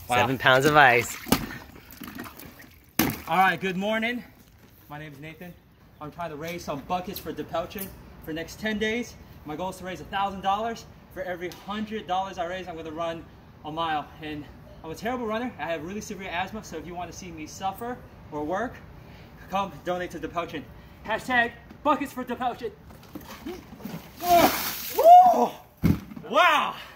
Wow. 7 pounds of ice. All right, good morning. My name is Nathan. I'm trying to raise some buckets for Depelchin for the next 10 days. My goal is to raise $1,000. For every $100 I raise, I'm gonna run a mile. And I'm a terrible runner. I have really severe asthma, so if you want to see me suffer or work, come donate to Depelchin. Hashtag buckets for Depelchin. Oh, wow.